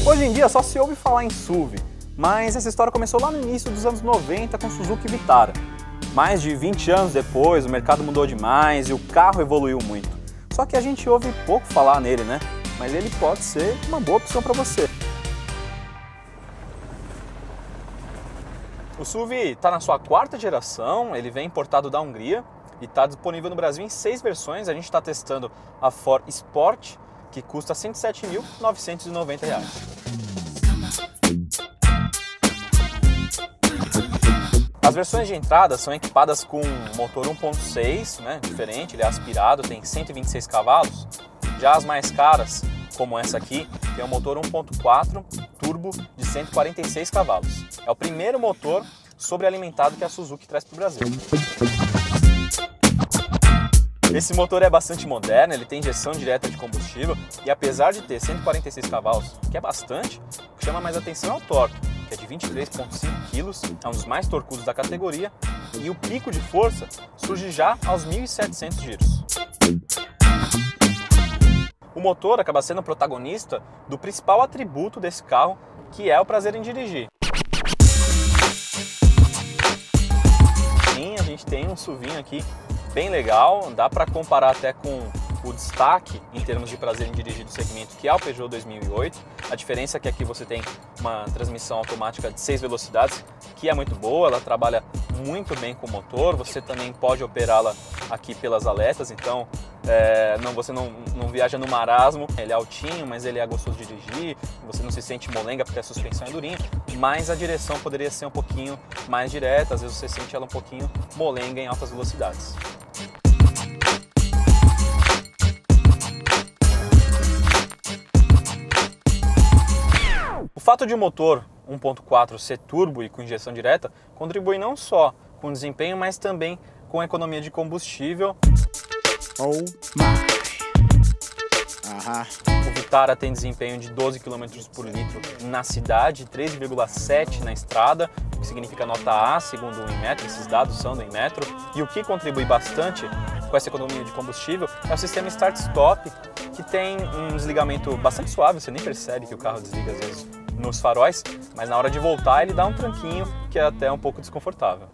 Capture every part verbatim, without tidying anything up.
Hoje em dia só se ouve falar em S U V, mas essa história começou lá no início dos anos noventa com o Suzuki Vitara. Mais de vinte anos depois, o mercado mudou demais e o carro evoluiu muito. Só que a gente ouve pouco falar nele, né? Mas ele pode ser uma boa opção para você. O S U V está na sua quarta geração, ele vem importado da Hungria e está disponível no Brasil em seis versões. A gente está testando a Ford Sport, que custa cento e sete mil novecentos e noventa reais. As versões de entrada são equipadas com motor um ponto seis, né, diferente, ele é aspirado, tem cento e vinte e seis cavalos. Já as mais caras, como essa aqui, tem um motor um ponto quatro turbo de cento e quarenta e seis cavalos. É o primeiro motor sobrealimentado que a Suzuki traz para o Brasil. Esse motor é bastante moderno, ele tem injeção direta de combustível e apesar de ter cento e quarenta e seis cavalos, que é bastante, o que chama mais atenção é o torque, que é de vinte e três vírgula cinco quilos, é um dos mais torcudos da categoria e o pico de força surge já aos mil e setecentos giros. O motor acaba sendo o protagonista do principal atributo desse carro, que é o prazer em dirigir. Sim, a gente tem um SUVinho aqui bem legal, dá para comparar até com o destaque em termos de prazer em dirigir do segmento, que é o Peugeot dois mil e oito. A diferença é que aqui você tem uma transmissão automática de seis velocidades, que é muito boa, ela trabalha muito bem com o motor, você também pode operá-la aqui pelas aletas, então é, não, você não, não viaja no marasmo, ele é altinho, mas ele é gostoso de dirigir, você não se sente molenga porque a suspensão é durinha, mas a direção poderia ser um pouquinho mais direta, às vezes você sente ela um pouquinho molenga em altas velocidades. O fato de o motor um ponto quatro ser turbo e com injeção direta contribui não só com desempenho, mas também com economia de combustível. Oh my. Uh-huh. O Vitara tem desempenho de doze quilômetros por litro na cidade, três vírgula sete na estrada, o que significa nota A, segundo o Inmetro, esses dados são do Inmetro. E o que contribui bastante com essa economia de combustível é o sistema Start-Stop, que tem um desligamento bastante suave, você nem percebe que o carro desliga às vezes nos faróis, mas na hora de voltar ele dá um tranquinho que é até um pouco desconfortável.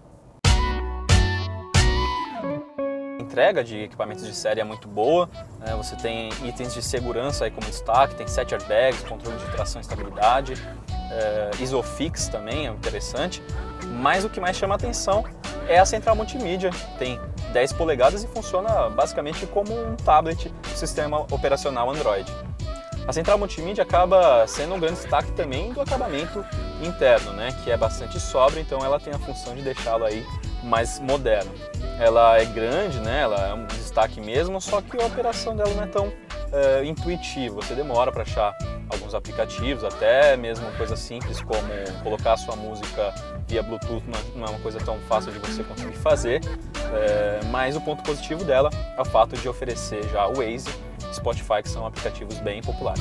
A entrega de equipamentos de série é muito boa, né? Você tem itens de segurança aí como destaque, tem sete airbags, controle de tração e estabilidade, é, Isofix também é interessante, mas o que mais chama a atenção é a central multimídia, tem dez polegadas e funciona basicamente como um tablet do sistema operacional Android. A central multimídia acaba sendo um grande destaque também do acabamento interno, né, que é bastante sóbrio, então ela tem a função de deixá-lo aí mais moderno. Ela é grande, né, ela é um destaque mesmo, só que a operação dela não é tão é, intuitiva, você demora para achar alguns aplicativos, até mesmo coisas simples como colocar a sua música via Bluetooth não é uma coisa tão fácil de você conseguir fazer, é, mas o ponto positivo dela é o fato de oferecer já o Waze, Spotify, que são aplicativos bem populares.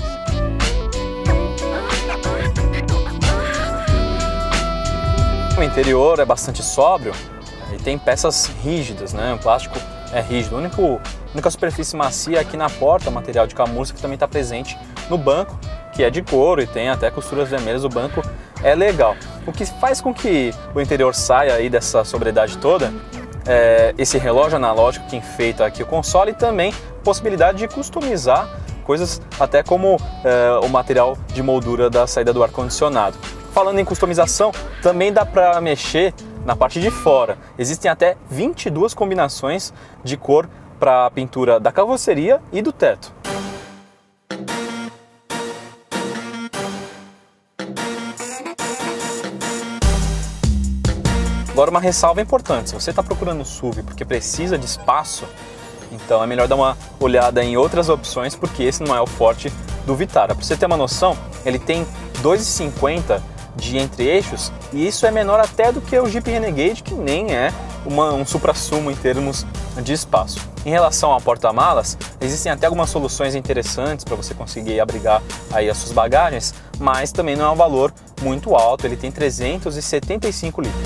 O interior é bastante sóbrio e tem peças rígidas, né? O plástico é rígido. A única, a única superfície macia é aqui na porta, material de camurça que também está presente no banco, que é de couro e tem até costuras vermelhas. O banco é legal. O que faz com que o interior saia aí dessa sobriedade toda é esse relógio analógico que enfeita aqui o console e também possibilidade de customizar coisas até como é, o material de moldura da saída do ar-condicionado. Falando em customização, também dá para mexer na parte de fora. Existem até vinte e duas combinações de cor para a pintura da carroceria e do teto. Agora uma ressalva importante, se você está procurando um S U V porque precisa de espaço, então é melhor dar uma olhada em outras opções, porque esse não é o forte do Vitara. Para você ter uma noção, ele tem dois e cinquenta de entre-eixos e isso é menor até do que o Jeep Renegade, que nem é uma, um supra-sumo em termos de espaço. Em relação ao porta-malas, existem até algumas soluções interessantes para você conseguir abrigar aí as suas bagagens, mas também não é um valor muito alto, ele tem trezentos e setenta e cinco litros.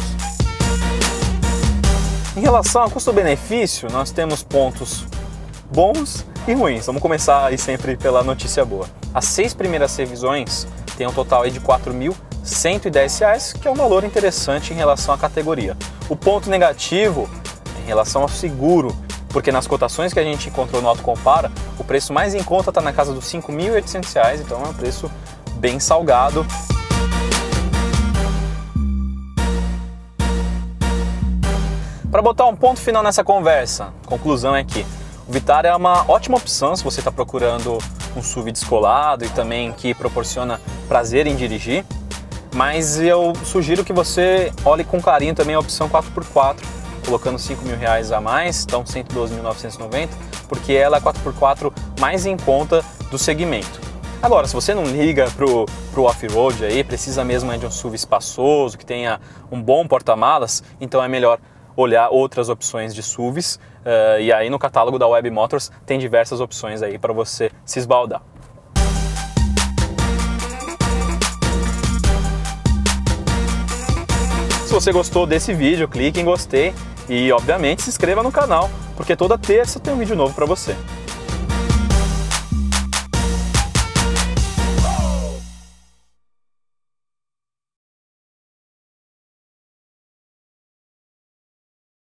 Em relação ao custo-benefício, nós temos pontos bons e ruins. Vamos começar aí sempre pela notícia boa. As seis primeiras revisões tem um total aí de quatro mil cento e dez reais, que é um valor interessante em relação à categoria. O ponto negativo é em relação ao seguro, porque nas cotações que a gente encontrou no Autocompara, o preço mais em conta está na casa dos cinco mil e oitocentos reais, então é um preço bem salgado. Para botar um ponto final nessa conversa, conclusão é que o Vitara é uma ótima opção se você está procurando um S U V descolado e também que proporciona prazer em dirigir, mas eu sugiro que você olhe com carinho também a opção quatro por quatro, colocando cinco mil reais a mais, então cento e doze mil novecentos e noventa, porque ela é a quatro por quatro mais em conta do segmento. Agora, se você não liga pro, pro off-road aí, precisa mesmo de um S U V espaçoso, que tenha um bom porta-malas, então é melhor olhar outras opções de S U Vs, uh, e aí no catálogo da Web Motors tem diversas opções aí para você se esbaldar. Se você gostou desse vídeo, clique em gostei e obviamente se inscreva no canal, porque toda terça tem um vídeo novo para você.